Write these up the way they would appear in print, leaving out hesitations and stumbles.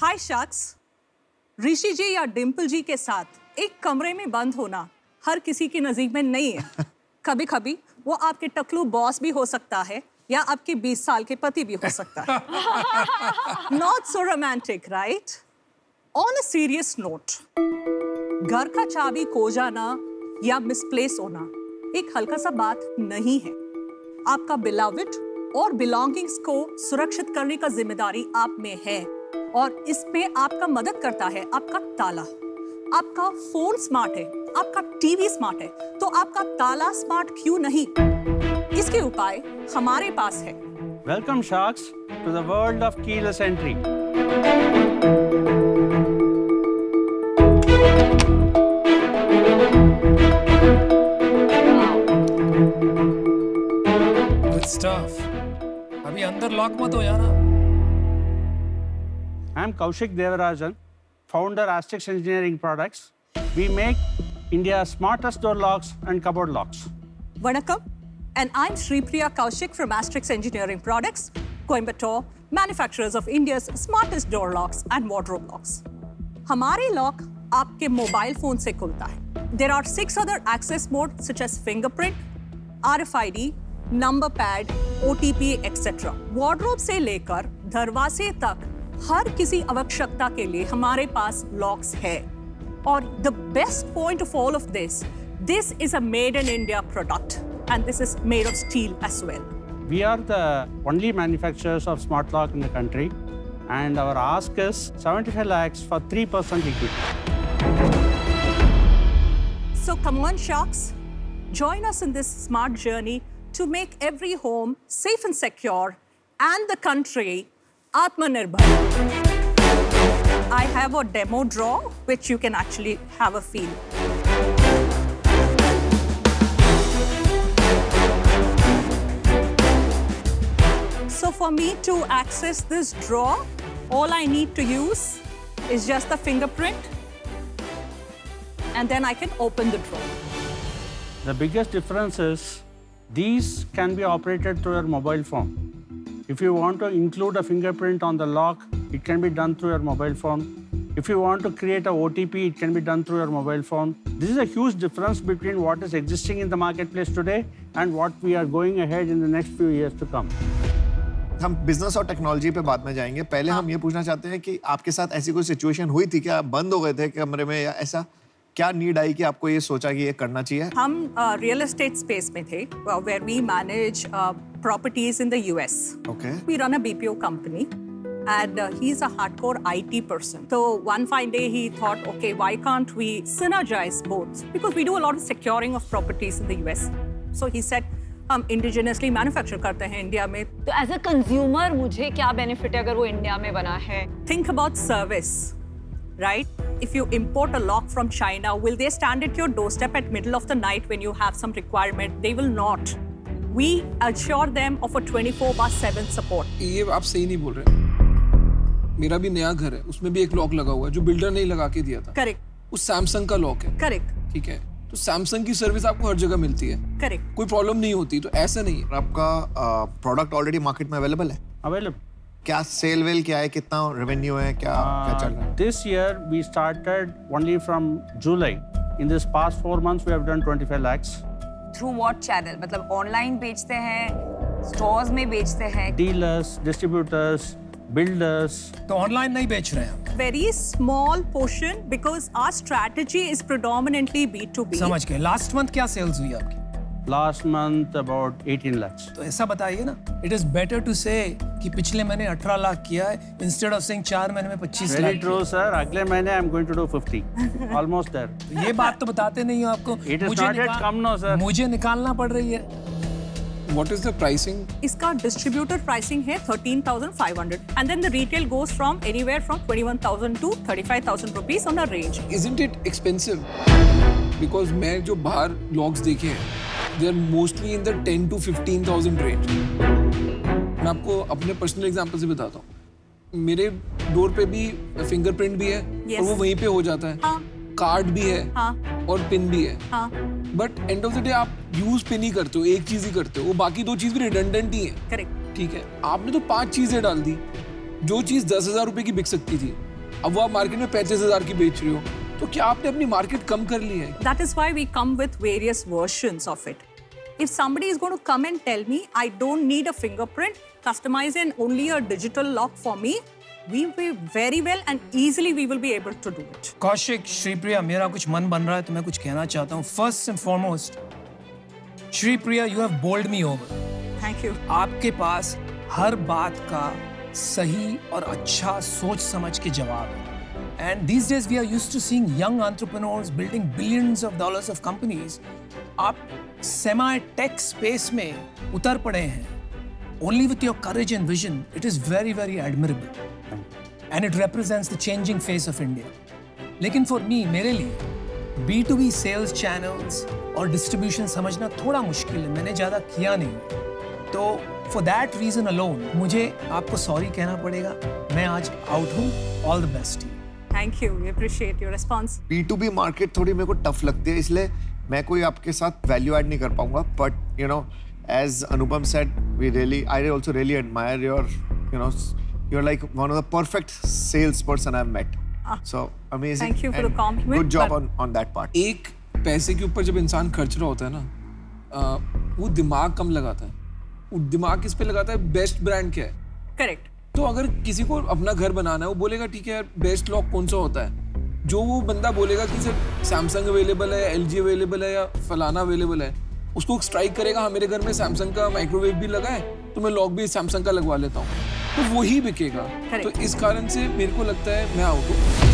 हाय शख्स, ऋषि जी या डिम्पल जी के साथ एक कमरे में बंद होना हर किसी की नसीब में नहीं है। कभी कभी वो आपके टकलू बॉस भी हो सकता है या आपके 20 साल के पति भी हो सकता है। Not so romantic, right? On a serious note, घर का चाबी खो जाना या मिसप्लेस होना एक हल्का सा बात नहीं है। आपका beloved और belongings को सुरक्षित करने का जिम्मेदारी आप में है और इसमें आपका मदद करता है आपका ताला। आपका फोन स्मार्ट है, आपका टीवी स्मार्ट है, तो आपका ताला स्मार्ट क्यों नहीं? इसके उपाय हमारे पास है। Welcome sharks to the world of keyless entry. Good stuff. अभी अंदर लॉक मत हो यार। I am Kaushik Devarajan, founder Asterix Engineering Products. We make India's smartest door locks and cupboard locks. Vanakkam, and I'm Shripriya Kaushik from Asterix Engineering Products, Coimbatore, manufacturers of India's smartest door locks and wardrobe locks. हमारे lock आपके mobile phone से खुलता है। There are 6 other access modes such as fingerprint, RFID, number pad, OTP, etc. Wardrobe से लेकर दरवाजे तक हर किसी आवश्यकता के लिए हमारे पास लॉक्स है। और the best point of all of this is a made in India product and this is made of steel as well. We are the only manufacturers of smart lock in the country and our ask is 75 lakhs for 3% equity. So come on sharks, join us in this smart journey to make every home safe and secure and the country Atmanirbhar. I have a demo drawer which you can actually have a feel. So for me to access this drawer, all I need to use is just the fingerprint and then I can open the drawer. The biggest difference is these can be operated through your mobile phone. If you want to include a fingerprint on the lock, it can be done through your mobile phone. If you want to create a OTP, it can be done through your mobile phone. This is a huge difference between what is existing in the marketplace today and what we are going ahead in the next few years to come. हम business और technology पे बाद में जाएंगे। पहले हम ये पूछना चाहते हैं कि आपके साथ ऐसी कोई सिचुएशन हुई थी क्या? आप बंद हो गए थे कमरे में या ऐसा क्या नीड आई कि आपको ये सोचा कि ये करना चाहिए? हम रियल एस्टेट स्पेस में थे, where we manage properties in the US. Okay. We run a BPO company, and he's a hardcore IT person. So one fine day he thought, okay, why can't we synergize both? Because we do a lot of securing of properties in the US. So he said, हम indigenously manufacture करते हैं India में। तो as a consumer मुझे क्या benefit है अगर वो इंडिया में बना है? Think about service, right? If you import a lock from China, will they stand at your doorstep at middle of the night when you have some requirement? They will not. We assure them of a 24/7 support. ये आप सही नहीं बोल रहे। मेरा भी नया घर है, उसमें भी एक लॉक लगा हुआ है जो बिल्डर ने ही लगा के दिया था। Correct. वो सैमसंग का लॉक है। Correct. ठीक है, तो सैमसंग की सर्विस आपको हर जगह मिलती है। Correct. कोई प्रॉब्लम नहीं होती, तो ऐसा नहीं है। आपका प्रोडक्ट ऑलरेडी मार्केट में अवेलेबल है? Available. क्या सेल वेल क्या है, कितना रेवेन्यू है, क्या चल रहा है? This year we started only from July. In this past 4 months we have done 25 lakhs. Through what channel? मतलब ऑनलाइन बेचते हैं, स्टोर्स में बेचते हैं? Dealers, distributors, builders. तो ऑनलाइन नहीं बेच रहे हैं। Very small portion because our strategy is predominantly B2B. समझ गए। लास्ट मंथ क्या सेल्स हुई आपकी? Last month about 18 lakhs. तो ऐसा बताइए ना। It is better to say कि पिछले महीने 18 लाख किया है instead of saying 4 महीने में 25 लाख। Very true, sir. अगले महीने I'm going to do 50. Almost there. ये बात तो बताते नहीं हो आपको। It is not yet come, no, sir. मुझे निकालना पड़ रही है। What is the pricing? इसका distributor pricing है 13,500 and then the retail goes from anywhere from 21,000 to 35,000 rupees on a range. Isn't it expensive? Because मैं जो बाहर लॉक्स देखे हैं, they are mostly in the 10 to 15,000 range. मैं आपको अपने पर्सनल एग्जांपल से बताता हूँ। मेरे डोर पे भी फिंगरप्रिंट भी है Yes. और वो वहीं पे हो जाता है। हाँ. कार्ड भी है हाँ. और पिन भी है। हाँ. But end of the day आप यूज पिन ही करते हो, एक चीज ही करते हो, वो बाकी 2 चीज भी रिडंडेंट ही है। Correct. ठीक है, आपने तो 5 चीजें डाल दी। जो चीज 10,000 रुपए की बिक सकती थी अब वो आप मार्केट में 35,000 की बेच रहे हो, तो क्या आपने अपनी मार्केट कम कर ली है? That is why we come with various versions of it. If somebody is going to come and tell me I don't need a fingerprint, customize and only a digital lock for me, we will very well and easily we will be able to do it. Kaushik, Sripriya, मेरा कुछ मन बन रहा है तो मैं कुछ कहना चाहता हूँ. First and foremost, Sripriya, you have bowled me over. Thank you. आपके पास हर बात का सही और अच्छा सोच समझ के जवाब है. And these days we are used to seeing young entrepreneurs building billions of dollars of companies. आप semi-tech space में उतर पड़े हैं. Only with your courage and vision, it is very, very admirable. And it represents the changing face of India. लेकिन for me, मेरे लिए B2B sales channels और distribution समझना थोड़ा मुश्किल है. मैंने ज़्यादा किया नहीं. तो for that reason alone, मुझे आपको sorry कहना पड़ेगा. मैं आज out हूँ. All the best to you. Thank you. We appreciate your response. B2B market थोड़ी मेरे को टफ लगती है, इसलिए मैं कोई आपके साथ वैल्यू ऐड नहीं कर पाऊंगा. But you know, as Anupam said, I also really admire your, you know, you're like one of the perfect salesperson I've met. So amazing. Thank you for the compliment. Good job on that part. एक पैसे के ऊपर जब इंसान खर्च रहा होता है ना, वो दिमाग कम लगाता है. वो दिमाग किस पे लगाता है? बेस्ट ब्रांड क्या है. Correct. तो अगर किसी को अपना घर बनाना है, वो बोलेगा ठीक है यार, बेस्ट लॉक कौन सा होता है. जो वो बंदा बोलेगा कि सर सैमसंग अवेलेबल है, LG अवेलेबल है या फलाना अवेलेबल है, उसको स्ट्राइक करेगा, हाँ मेरे घर में सैमसंग का माइक्रोवेव भी लगा है तो मैं लॉक भी सैमसंग का लगवा लेता हूँ, तो वही बिकेगा. तो इस कारण से मेरे को लगता है मैं आउट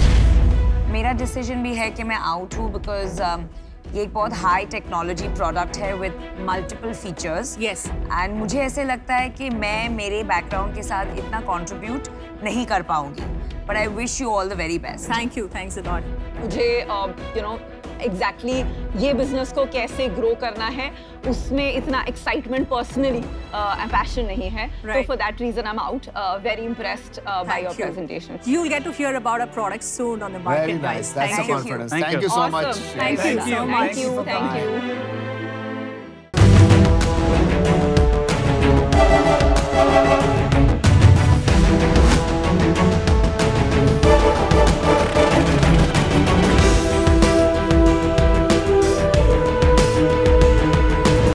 हूँ. मेरा डिसीजन भी है कि मैं आउट हूँ बिकॉज ये एक बहुत हाई टेक्नोलॉजी प्रोडक्ट है with multiple features. Yes. And मुझे ऐसे लगता है कि मैं मेरे बैकग्राउंड के साथ इतना कंट्रीब्यूट नहीं कर पाऊंगी. But I wish you all the very best. Thank you. Thanks a lot. मुझे यू नो एग्जैक्टली ये बिजनेस को कैसे ग्रो करना है उसमें इतना एक्साइटमेंट पर्सनली पैशन नहीं है. तो for that reason I am out. Very impressed by your presentation. You'll get to hear about our products soon on the market. Very nice. Guys. That's the confidence. Thank you so much. Thank you so much. Thank you.